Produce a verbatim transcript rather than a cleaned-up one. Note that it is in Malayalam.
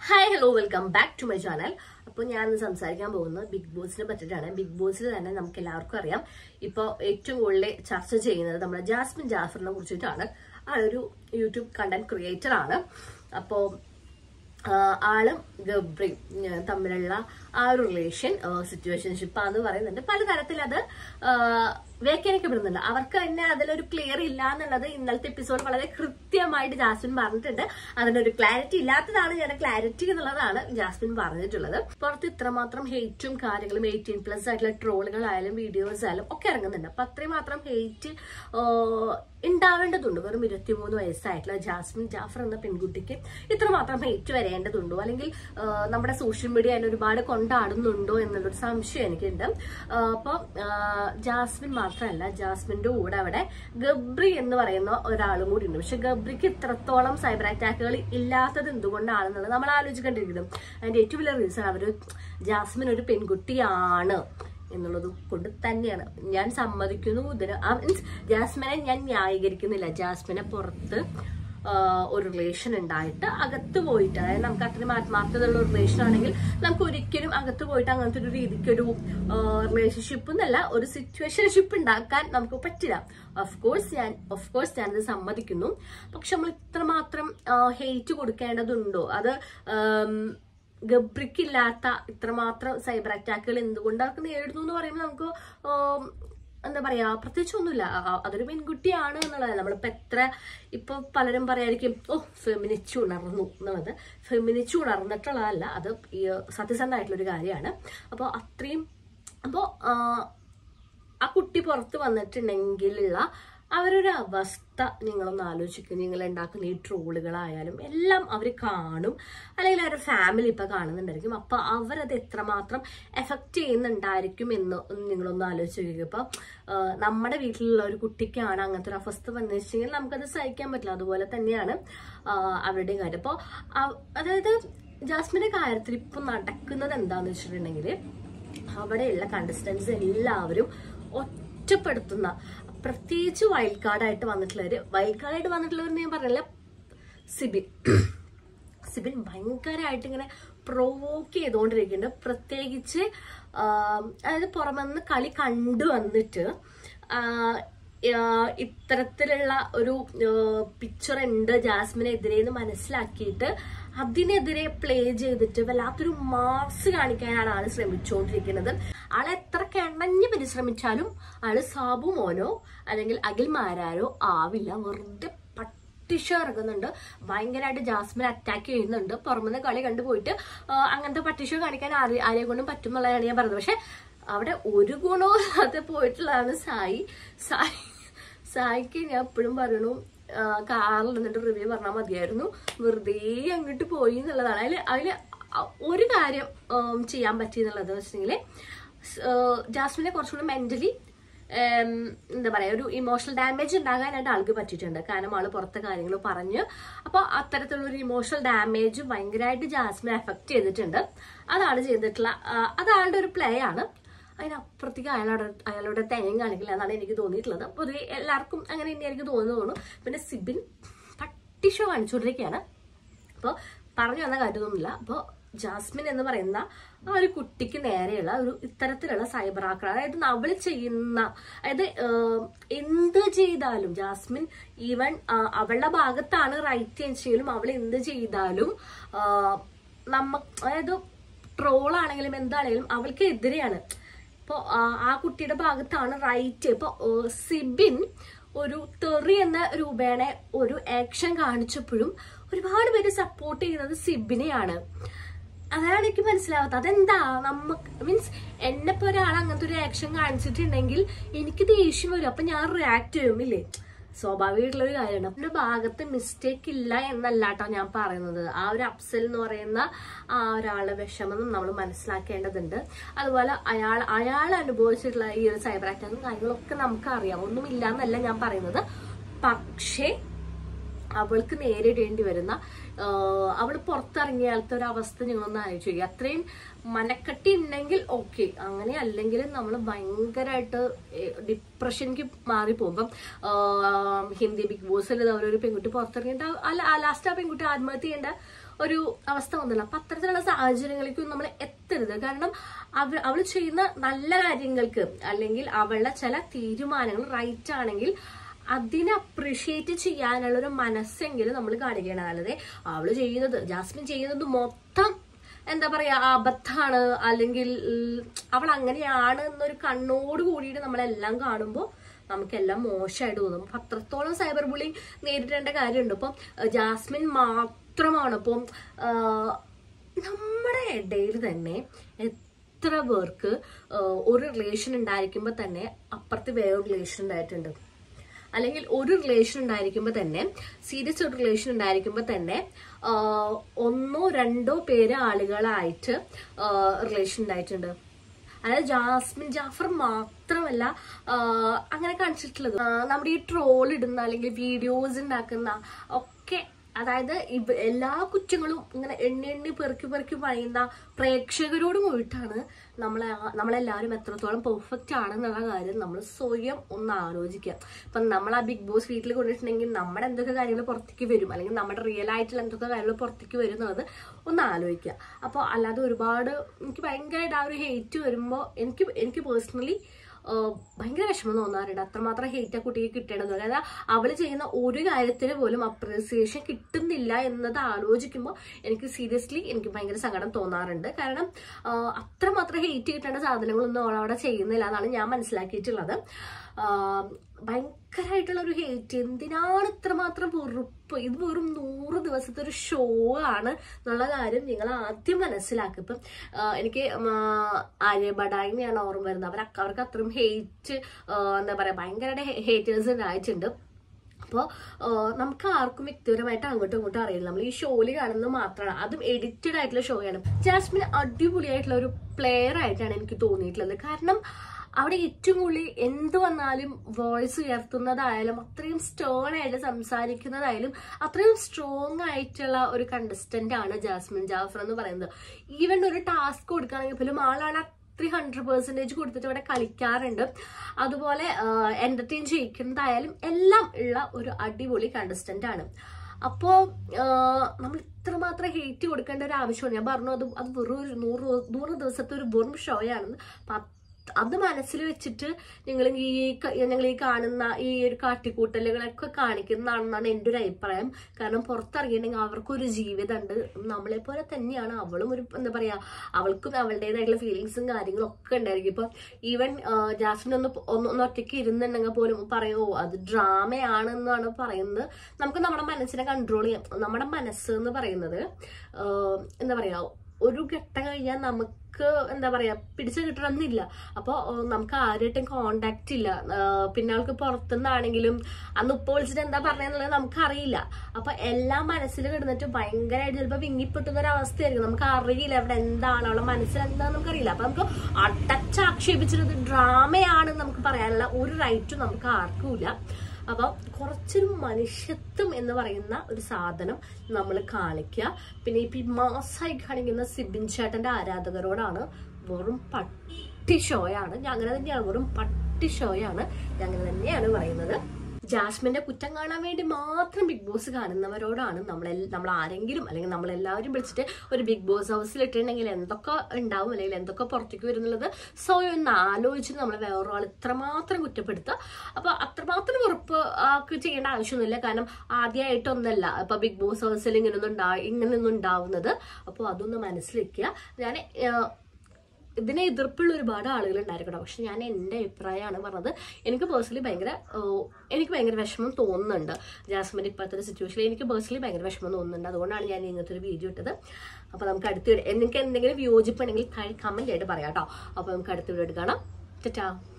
Hi hello welcome back to my channel. അപ്പോൾ ഞാൻ സംസാരിക്കാൻ പോകുന്നത് ബിഗ് ബോസിനെ പറ്റിയിട്ടാണ്. ബിഗ് ബോസിൽ തന്നെ നമുക്ക് എല്ലാവർക്കും അറിയാം, ഇപ്പോൾ ഏറ്റവും കൂടുതൽ ചർച്ച ചെയ്യുന്നത് നമ്മുടെ ജാസ്മിൻ ജാഫറിനെ കുറിച്ചിട്ടാണ്. ആളൊരു യൂട്യൂബ് കണ്ടന്റ് ക്രിയേറ്റർ ആണ്. അപ്പോൾ ആളും ഗബ്രിയും തമ്മിലുള്ള ആ ഒരു റിലേഷൻ സിറ്റുവേഷൻഷിപ്പാന്ന് പറയുന്നുണ്ട്. പലതരത്തിൽ അത് വ്യാഖ്യാനിക്കപ്പെടുന്നുണ്ട്. അവർക്ക് തന്നെ അതിലൊരു ക്ലിയർ ഇല്ല എന്നുള്ളത് ഇന്നലത്തെ എപ്പിസോഡ് വളരെ കൃത്യമായിട്ട് ജാസ്മിൻ പറഞ്ഞിട്ടുണ്ട്. അതിനൊരു ക്ലാരിറ്റി ഇല്ലാത്തതാണ് ഞാൻ ക്ലാരിറ്റി എന്നുള്ളതാണ് ജാസ്മിൻ പറഞ്ഞിട്ടുള്ളത്. പുറത്ത് ഇത്രമാത്രം ഹെയ്റ്റും കാര്യങ്ങളും എയ്റ്റീൻ പ്ലസ് ആയിട്ടുള്ള ട്രോളുകളായാലും വീഡിയോസ് ആയാലും ഒക്കെ ഇറങ്ങുന്നുണ്ട്. അപ്പൊ അത്രയും മാത്രം ഹെയ്റ്റ് ഉണ്ടാവേണ്ടതുണ്ട്. വെറും ഇരുപത്തിമൂന്ന് വയസ്സായിട്ടുള്ള ജാസ്മിൻ ജാഫർ എന്ന പെൺകുട്ടിക്ക് ഇത്രമാത്രം ഹെയ്റ്റ് വരേണ്ടതുണ്ടോ, അല്ലെങ്കിൽ നമ്മുടെ സോഷ്യൽ മീഡിയ അതിന് ഒരുപാട് കൊണ്ടാടുന്നുണ്ടോ എന്നുള്ളൊരു സംശയം എനിക്കുണ്ട്. അപ്പൊ ജാസ്മിൻ മാത്രമല്ല, ജാസ്മിന്റെ കൂടെ അവിടെ ഗബ്രി എന്ന് പറയുന്ന ഒരാളും കൂടി ഉണ്ട്. പക്ഷെ ഗബ്രിക്ക് ഇത്രത്തോളം സൈബർ അറ്റാക്കുകൾ ഇല്ലാത്തത് എന്തുകൊണ്ടാണെന്നുള്ളത് നമ്മൾ ആലോചിക്കേണ്ടിയിരിക്കുന്നു. അതിന്റെ ഏറ്റവും വലിയ റീസൺ അവര് ജാസ്മിൻ ഒരു പെൺകുട്ടിയാണ് എന്നുള്ളത് കൊണ്ട് തന്നെയാണ്. ഞാൻ സമ്മതിക്കുന്നു ഇതിന്. മീൻസ് ജാസ്മിനെ ഞാൻ ന്യായീകരിക്കുന്നില്ല. ജാസ്മിനെ പുറത്ത് ഒരു റിലേഷൻ ഉണ്ടായിട്ട് അകത്ത് പോയിട്ട്, അതായത് നമുക്ക് അത്രയും ആത്മാർത്ഥതയുള്ള ഒരു റിലേഷൻ ആണെങ്കിൽ നമുക്ക് ഒരിക്കലും അകത്ത് പോയിട്ട് അങ്ങനത്തെ ഒരു രീതിക്കൊരു റിലേഷൻഷിപ്പ് എന്നല്ല, ഒരു സിറ്റുവേഷൻഷിപ്പ് ഉണ്ടാക്കാൻ നമുക്ക് പറ്റില്ല. ഓഫ് കോഴ്സ് ഞാൻ ഓഫ് കോഴ്സ് ഞാനത് സമ്മതിക്കുന്നു. പക്ഷെ നമ്മൾ ഇത്രമാത്രം ഹെയ്റ്റ് കൊടുക്കേണ്ടതുണ്ടോ? അത് ഗബ്രിക്കില്ലാത്ത ഇത്രമാത്രം സൈബർ അറ്റാക്കുകൾ എന്തുകൊണ്ട് അവർക്ക് നേരിടുന്നു എന്ന് പറയുമ്പോൾ നമുക്ക് എന്താ പറയാ, പ്രത്യേകിച്ചൊന്നുമില്ല. അതൊരു പെൺകുട്ടിയാണ് എന്നുള്ളത്. നമ്മളിപ്പോ എത്ര ഇപ്പൊ പലരും പറയായിരിക്കും, ഓ ഫെമിനിച്ച് ഉണർന്നു എന്നുള്ളത്. ഫെമിനിച്ച് ഉണർന്നിട്ടുള്ളതല്ല, അത് സത്യസന്ധമായിട്ടുള്ളൊരു കാര്യമാണ്. അപ്പോൾ അത്രയും അപ്പോൾ ആ കുട്ടി പുറത്ത് വന്നിട്ടുണ്ടെങ്കിലുള്ള അവരൊരു അവസ്ഥ നിങ്ങളൊന്ന് ആലോചിക്കും. നിങ്ങൾ ഉണ്ടാക്കുന്ന ഈ ട്രോളുകളായാലും എല്ലാം അവർ കാണും, അല്ലെങ്കിൽ അവരുടെ ഫാമിലി ഇപ്പൊ കാണുന്നുണ്ടായിരിക്കും. അപ്പൊ അവരത് എത്രമാത്രം എഫക്റ്റ് ചെയ്യുന്നുണ്ടായിരിക്കും എന്ന് നിങ്ങളൊന്ന് ആലോചിക്കുക. ഇപ്പൊ നമ്മുടെ വീട്ടിലുള്ള ഒരു കുട്ടിക്കാണ് അങ്ങനത്തെ ഒരു അവസ്ഥ വന്നു വെച്ചെങ്കിൽ നമുക്കത് സഹിക്കാൻ പറ്റില്ല. അതുപോലെ തന്നെയാണ് അവരുടെയും കാര്യം. അപ്പോൾ അതായത് ജാസ്മിന്റെ കാര്യത്തിൽ ഇപ്പൊ നടക്കുന്നത് എന്താന്ന് വെച്ചിട്ടുണ്ടെങ്കിൽ, അവിടെയുള്ള കണ്ടസ്റ്റൻസ് എല്ലാവരും ഒറ്റപ്പെടുത്തുന്ന, പ്രത്യേകിച്ച് വൈൽഡ് കാർഡായിട്ട് വന്നിട്ടുള്ളവര് വൈൽഡ് കാർഡായിട്ട് വന്നിട്ടുള്ളവർ ഞാൻ പറഞ്ഞില്ല, സിബിൻ സിബിൻ ഭയങ്കരമായിട്ട് ഇങ്ങനെ പ്രൊവോക്ക് ചെയ്തുകൊണ്ടിരിക്കുന്നുണ്ട്. പ്രത്യേകിച്ച് അതായത് പുറമെന്ന് കളി കണ്ടു വന്നിട്ട് ഇത്തരത്തിലുള്ള ഒരു പിക്ചർ ഉണ്ട് ജാസ്മിനെതിരെ എന്ന് മനസ്സിലാക്കിയിട്ട് അതിനെതിരെ പ്ലേ ചെയ്തിട്ട് വല്ലാത്തൊരു മാർക്സ് കാണിക്കാനാണ് ആള് ശ്രമിച്ചുകൊണ്ടിരിക്കുന്നത്. ആളെ എത്ര കിണഞ്ഞ് പരിശ്രമിച്ചാലും ആള് സാബു മോനോ അല്ലെങ്കിൽ അഖിൽ മാരാരോ ആവില്ല. വെറുതെ പട്ടിഷ ഇറങ്ങുന്നുണ്ട്, ഭയങ്കരമായിട്ട് ജാസ്മിൻ അറ്റാക്ക് ചെയ്യുന്നുണ്ട്. പുറമെന്ന് കളി കണ്ടുപോയിട്ട് അങ്ങനത്തെ പട്ടിഷ കാണിക്കാൻ ആരെ ആരെ കൊണ്ടും പറ്റും എന്നുള്ളതാണ് ഞാൻ പറഞ്ഞത്. പക്ഷെ അവിടെ ഒരു ഗുണവും അത് പോയിട്ടുള്ളതാണ് സായി. സായി സായിക്ക് ഞാൻ എപ്പോഴും പറയണു, കാറിൽ നിന്നിട്ട് റിവ്യൂ പറഞ്ഞാൽ മതിയായിരുന്നു, വെറുതെ അങ്ങോട്ട് പോയി എന്നുള്ളതാണ്. അതിൽ അതിൽ ഒരു കാര്യം ചെയ്യാൻ പറ്റി എന്നുള്ളത് വെച്ചിട്ടുണ്ടെങ്കിൽ, ജാസ്മിനെ കുറച്ചുകൂടി മെന്റലി എന്താ പറയാ, ഒരു ഇമോഷണൽ ഡാമേജ് ഉണ്ടാകാനായിട്ട് ആൾക്ക് പറ്റിയിട്ടുണ്ട്. കാരണം ആള് പുറത്തെ കാര്യങ്ങൾ പറഞ്ഞ്, അപ്പൊ അത്തരത്തിലുള്ള ഒരു ഇമോഷണൽ ഡാമേജ് ഭയങ്കരമായിട്ട് ജാസ്മിനെ എഫക്ട് ചെയ്തിട്ടുണ്ട്. അതാണ് ചെയ്തിട്ടുള്ള, അത് ആളുടെ ഒരു പ്ലേ ആണ്. അതിനപ്പുറത്തേക്ക് അയാളുടെ അയാളുടെ തേങ്ങയും കാണിക്കില്ല എന്നാണ് എനിക്ക് തോന്നിയിട്ടുള്ളത്. പൊതുവെ എല്ലാവർക്കും അങ്ങനെ തന്നെ എനിക്ക് തോന്നുന്നു. പിന്നെ സിബിൻ പട്ടിഷോ കാണിച്ചുകൊണ്ടിരിക്കുകയാണ്. അപ്പോൾ പറഞ്ഞു വന്ന കാര്യമൊന്നുമില്ല. അപ്പോൾ ജാസ്മിൻ എന്ന് പറയുന്ന ആ ഒരു കുട്ടിക്ക് നേരെയുള്ള ഒരു ഇത്തരത്തിലുള്ള സൈബർ ആക്രമണം, അതായത് അവൾ ചെയ്യുന്ന, അതായത് എന്ത് ചെയ്താലും ജാസ്മിൻ ഈവൻ അവളുടെ ഭാഗത്താണ് റൈറ്റ് വെച്ചെങ്കിലും അവൾ എന്ത് ചെയ്താലും നമ്മ അതായത് ട്രോളാണെങ്കിലും എന്താണെങ്കിലും അവൾക്ക് എതിരെയാണ്. ഇപ്പൊ ആ കുട്ടിയുടെ ഭാഗത്താണ് റൈറ്റ്. ഇപ്പൊ സിബിൻ ഒരു തെറി എന്ന രൂപേണ ഒരു ആക്ഷൻ കാണിച്ചപ്പോഴും ഒരുപാട് പേര് സപ്പോർട്ട് ചെയ്യുന്നത് സിബിനെയാണ്. അതാണ് എനിക്ക് മനസ്സിലാവാത്തത്. അതെന്താ നമുക്ക് മീൻസ് എന്നെപ്പോ ഒരാൾ അങ്ങനത്തെ ഒരു ആക്ഷൻ കാണിച്ചിട്ടുണ്ടെങ്കിൽ എനിക്ക് ദേഷ്യം വരും, അപ്പൊ ഞാൻ റിയാക്ട് ചെയ്യും, ഇല്ലേ? സ്വാഭാവികമായിട്ടുള്ള ഒരു കാര്യമാണ്. അതിന്റെ ഭാഗത്ത് മിസ്റ്റേക്ക് ഇല്ല എന്നല്ല കേട്ടോ ഞാൻ പറയുന്നത്. ആ ഒരു അഫ്സൽ എന്ന് പറയുന്ന ആ ഒരാളുടെ വിഷമം നമ്മൾ മനസ്സിലാക്കേണ്ടതുണ്ട്. അതുപോലെ അയാൾ അയാൾ അനുഭവിച്ചിട്ടുള്ള ഈ ഒരു സൈബർ അറ്റാക്കും കാര്യങ്ങളൊക്കെ നമുക്ക് അറിയാം, ഒന്നും ഇല്ല എന്നല്ല ഞാൻ പറയുന്നത്. പക്ഷേ അവൾക്ക് നേരിടേണ്ടി വരുന്ന, അവൾ പുറത്തിറങ്ങിയാലത്തെ ഒരു അവസ്ഥ ഞങ്ങളൊന്ന് ആലോചിച്ചു. അത്രയും മനക്കെട്ടി ഉണ്ടെങ്കിൽ ഓക്കെ, അങ്ങനെ അല്ലെങ്കിൽ നമ്മൾ ഭയങ്കരമായിട്ട് ഡിപ്രഷനിക്ക് മാറിപ്പോകുമ്പം ഹിന്ദി ബിഗ് ബോസിൽ അവരൊരു പെൺകുട്ടി പുറത്തിറങ്ങിയിട്ട് ലാസ്റ്റ് ആ പെൺകുട്ടി ആത്മഹത്യ ചെയ്യേണ്ട ഒരു അവസ്ഥ വന്നില്ല. അപ്പൊ അത്തരത്തിലുള്ള സാഹചര്യങ്ങളിലേക്കും നമ്മൾ എത്തരുത്. കാരണം അവ അവൾ ചെയ്യുന്ന നല്ല കാര്യങ്ങൾക്ക് അല്ലെങ്കിൽ അവളുടെ ചില തീരുമാനങ്ങൾ റൈറ്റ് ആണെങ്കിൽ അതിനെ അപ്രീഷിയേറ്റ് ചെയ്യാനുള്ള ഒരു മനസ്സെങ്കിലും നമ്മൾ കാണിക്കണം. അല്ലാതെ അവള് ചെയ്യുന്നത് ജാസ്മിൻ ചെയ്യുന്നത് മൊത്തം എന്താ പറയാ അബദ്ധാണ് അല്ലെങ്കിൽ അവൾ അങ്ങനെയാണ് എന്നൊരു കണ്ണോട് കൂടിയിട്ട് നമ്മളെല്ലാം കാണുമ്പോൾ നമുക്കെല്ലാം മോശമായിട്ട് തോന്നും. അപ്പൊ അത്രത്തോളം സൈബർ ബുള്ളിങ് നേരിടേണ്ട കാര്യമുണ്ട്. ഇപ്പം ജാസ്മിൻ മാത്രമാണ് ഇപ്പം നമ്മുടെ ഇടയിൽ തന്നെ എത്ര പേർക്ക് ഒരു റിലേഷൻ ഉണ്ടായിരിക്കുമ്പോ തന്നെ അപ്പുറത്ത് വേറൊരു റിലേഷൻ ഉണ്ടായിട്ടുണ്ട്. അല്ലെങ്കിൽ ഒരു റിലേഷൻ ഉണ്ടായിരിക്കുമ്പോ തന്നെ സീരിയസ് ഒരു റിലേഷൻ ഉണ്ടായിരിക്കുമ്പോ തന്നെ ഒന്നോ രണ്ടോ പേര് ആളുകളായിട്ട് റിലേഷൻ ഉണ്ടായിട്ടുണ്ട്. അതായത് ജാസ്മിൻ ജാഫർ മാത്രമല്ല അങ്ങനെ കാണിച്ചിട്ടുള്ളത്. നമ്മുടെ ഈ ട്രോൾ ഇടുന്ന അല്ലെങ്കിൽ വീഡിയോസ് ഉണ്ടാക്കുന്ന ഒക്കെ അതായത് എല്ലാ കുറ്റങ്ങളും ഇങ്ങനെ എണ്ണി എണ്ണി പെറുക്കി പെറുക്കി പറയുന്ന പ്രേക്ഷകരോട് പോയിട്ടാണ് നമ്മളെ നമ്മളെല്ലാവരും എത്രത്തോളം പെർഫെക്റ്റ് ആണെന്നുള്ള കാര്യം നമ്മൾ സ്വയം ഒന്ന് ആലോചിക്കുക. ഇപ്പം നമ്മൾ ആ ബിഗ് ബോസ് വീട്ടിൽ കൊണ്ടിട്ടുണ്ടെങ്കിൽ നമ്മുടെ എന്തൊക്കെ കാര്യങ്ങൾ പുറത്തേക്ക് വരും അല്ലെങ്കിൽ നമ്മുടെ റിയൽ ആയിട്ടുള്ള എന്തൊക്കെ കാര്യങ്ങൾ പുറത്തേക്ക് വരും എന്നുള്ളത് ഒന്ന് ആലോചിക്കുക. അപ്പോൾ അല്ലാതെ ഒരുപാട് എനിക്ക് ഭയങ്കരമായിട്ട് ആ ഒരു ഹെയ്റ്റ് വരുമ്പോൾ എനിക്ക് എനിക്ക് പേഴ്സണലി ഭയങ്കര വിഷമം തോന്നാറുണ്ട്. അത്രമാത്രം ഹെയ്റ്റ് ആ കുട്ടിക്ക് കിട്ടേണ്ടത്. അതായത് അവള് ചെയ്യുന്ന ഒരു കാര്യത്തിന് പോലും അപ്രീസിയേഷൻ കിട്ടുന്നില്ല എന്നത് ആലോചിക്കുമ്പോൾ എനിക്ക് സീരിയസ്ലി എനിക്ക് ഭയങ്കര സങ്കടം തോന്നാറുണ്ട്. കാരണം അത്രമാത്രം ഹെയ്റ്റ് കിട്ടേണ്ട സാധനങ്ങളൊന്നും അവളവിടെ ചെയ്യുന്നില്ല എന്നാണ് ഞാൻ മനസ്സിലാക്കിയിട്ടുള്ളത്. ഭയങ്കരമായിട്ടുള്ള ഒരു ഹെയ്റ്റ്. എന്തിനാണ് ഇത്രമാത്രം വെറുപ്പ്? ഇത് വെറും നൂറ് ദിവസത്തെ ഒരു ഷോ ആണ് എന്നുള്ള കാര്യം നിങ്ങൾ ആദ്യം മനസ്സിലാക്കുക. ഇപ്പം എനിക്ക് ആര്യ ബഡായിനെയാണ് ഓർമ്മ വരുന്നത്. അവർ അവർക്ക് അത്രയും ഹെയ്റ്റ് എന്താ പറയാ ഭയങ്കരമായിട്ട് ഹേറ്റേഴ്സ് ഉണ്ടായിട്ടുണ്ട്. അപ്പോൾ നമുക്ക് ആർക്കും വ്യക്തിപരമായിട്ട് അങ്ങോട്ടും ഇങ്ങോട്ടും അറിയില്ല. നമ്മൾ ഈ ഷോയിൽ കാണുന്നത് മാത്രമാണ്. അതും എഡിറ്റഡ് ആയിട്ടുള്ള ഷോയാണ്. ജാസ്മിൻ അടിപൊളിയായിട്ടുള്ള ഒരു പ്ലെയർ ആയിട്ടാണ് എനിക്ക് തോന്നിയിട്ടുള്ളത്. കാരണം അവിടെ ഏറ്റവും കൂടുതൽ എന്ത് വന്നാലും വോയിസ് ഉയർത്തുന്നതായാലും അത്രയും സ്റ്റേൺ ആയിട്ട് സംസാരിക്കുന്നതായാലും അത്രയും സ്ട്രോങ് ആയിട്ടുള്ള ഒരു കണ്ടസ്റ്റന്റ് ആണ് ജാസ്മിൻ ജാഫർ എന്ന് പറയുന്നത്. ഈവൻ ഒരു ടാസ്ക് കൊടുക്കുകയാണെങ്കിൽ പോലും ആളാണ് ത്രീ ഹൺഡ്രഡ് പെർസെൻറ്റേജ് കൊടുത്തിട്ട് ഇവിടെ കളിക്കാറുണ്ട്. അതുപോലെ എന്റർടൈൻ ചെയ്യിക്കുന്നതായാലും എല്ലാം ഉള്ള ഒരു അടിപൊളി കണ്ടസ്റ്റന്റ് ആണ്. അപ്പോ നമ്മൾ ഇത്രമാത്രം ഹെയ്റ്റ് കൊടുക്കേണ്ട ഒരു ആവശ്യമാണ്. ഞാൻ പറഞ്ഞു അത് അത് വെറും ഒരു നൂറ് നൂറ് ദിവസത്തെ ഒരു വെറും ഷോയാണെന്ന്. അത് മനസ്സിൽ വെച്ചിട്ട് നിങ്ങൾ ഈ ഞങ്ങൾ ഈ കാണുന്ന ഈ ഒരു കാട്ടിക്കൂട്ടലുകളൊക്കെ കാണിക്കുന്നതാണെന്നാണ് എൻ്റെ ഒരു അഭിപ്രായം. കാരണം പുറത്തിറങ്ങിയിട്ടുണ്ടെങ്കിൽ അവർക്കൊരു ജീവിതമുണ്ട്. നമ്മളെ പോലെ തന്നെയാണ് അവളും. ഒരു എന്താ പറയാ അവൾക്കും അവളുടേതായിട്ടുള്ള ഫീലിങ്സും കാര്യങ്ങളും ഒക്കെ ഉണ്ടായിരിക്കും. ഇപ്പൊ ഈവൻ ജാസ്മിൻ ഒന്ന് ഒന്ന് ഒറ്റയ്ക്ക് ഇരുന്നുണ്ടെങ്കിൽ പോലും പറയുമോ അത് ഡ്രാമയാണെന്നാണ് പറയുന്നത്. നമുക്ക് നമ്മുടെ മനസ്സിനെ കൺട്രോൾ ചെയ്യാം. നമ്മുടെ മനസ്സ് എന്ന് പറയുന്നത് എന്താ പറയാ ഒരു ഘട്ടം കഴിഞ്ഞാൽ നമുക്ക് എന്താ പറയാ പിടിച്ചു കിട്ടണമെന്നില്ല. അപ്പോൾ നമുക്ക് ആരുമായിട്ടും കോണ്ടാക്ട് ഇല്ല. പിന്നെ ആൾക്ക് പുറത്തുനിന്നാണെങ്കിലും അന്ന് ഉപ്പ് വിളിച്ചിട്ട് എന്താ പറഞ്ഞെന്നുള്ളത് നമുക്കറിയില്ല. അപ്പൊ എല്ലാം മനസ്സിൽ കിടന്നിട്ട് ഭയങ്കരമായിട്ട് ചിലപ്പോൾ വിങ്ങിപ്പെട്ടുന്ന ഒരു അവസ്ഥയായിരിക്കും. നമുക്ക് അറിയില്ല അവിടെ എന്താണ് അവളെ മനസ്സിൽ എന്താണെന്ന് നമുക്കറിയില്ല. അപ്പൊ നമുക്ക് അടച്ചാക്ഷേപിച്ചിട്ട് ഡ്രാമയാണെന്ന് നമുക്ക് പറയാനുള്ള ഒരു റൈറ്റും നമുക്ക് ആർക്കുമില്ല. അപ്പൊ കുറച്ചൊരു മനുഷ്യത്വം എന്ന് പറയുന്ന ഒരു സാധനം നമ്മൾ കാണിക്കുക. പിന്നെ ഇപ്പൊ ഈ മാസായി കാണിക്കുന്ന സിബിൻ ചേട്ടന്റെ ആരാധകരോടാണ് വെറും പട്ടി ഷോയാണ്. ഞാൻ അങ്ങനെ തന്നെയാണ്, വെറും പട്ടി ഷോയാണ് ഞാൻ അങ്ങനെ തന്നെയാണ് പറയുന്നത്. ജാസ്മിന്റെ കുറ്റം കാണാൻ വേണ്ടി മാത്രം ബിഗ് ബോസ് കാണുന്നവരോടാണ് നമ്മൾ നമ്മൾ ആരെങ്കിലും അല്ലെങ്കിൽ നമ്മളെല്ലാവരും വിളിച്ചിട്ട് ഒരു ബിഗ് ബോസ് ഹൗസിൽ ഇട്ടിട്ടുണ്ടെങ്കിൽ എന്തൊക്കെ ഉണ്ടാവും അല്ലെങ്കിൽ എന്തൊക്കെ പുറത്തേക്ക് വരുന്നുള്ളത് സ്വയം ഒന്ന് ആലോചിച്ചിട്ട് നമ്മൾ വേറൊരാൾ ഇത്രമാത്രം കുറ്റപ്പെടുത്തുക. അപ്പൊ അത്രമാത്രം ഉറപ്പ് ആക്ക് ചെയ്യേണ്ട ആവശ്യമൊന്നുമില്ല. കാരണം ആദ്യമായിട്ടൊന്നല്ല ഇപ്പൊ ബിഗ് ബോസ് ഹൗസിൽ ഇങ്ങനെയൊന്നും ഉണ്ടാ ഇങ്ങനെയൊന്നും ഉണ്ടാവുന്നത്. അപ്പോൾ അതൊന്ന് മനസ്സിലാക്കുക. ഞാൻ ഇതിനെ എതിർപ്പുള്ള ഒരുപാട് ആളുകൾ ഉണ്ടായിരിക്കണം. പക്ഷെ ഞാൻ എൻ്റെ അഭിപ്രായമാണ് പറഞ്ഞത്. എനിക്ക് പേഴ്സണലി ഭയങ്കര എനിക്ക് ഭയങ്കര വിഷമം തോന്നുന്നുണ്ട് ജാസ്മിൻ ഇപ്പോഴത്തെ ഒരു സിറ്റുവേഷനിൽ. എനിക്ക് പേഴ്സണലി ഭയങ്കര വിഷമം തോന്നുന്നുണ്ട്. അതുകൊണ്ടാണ് ഞാൻ ഇങ്ങനത്തെ ഒരു വീഡിയോ ഇട്ടത്. അപ്പൊ നമുക്ക് അടുത്ത നിങ്ങൾക്ക് എന്തെങ്കിലും വിയോജിപ്പുണ്ടെങ്കിൽ കമന്റ് ആയിട്ട് പറയാം കേട്ടോ. അപ്പൊ നമുക്ക് അടുത്ത വീഡിയോ എടുക്കണം. ടാറ്റാ.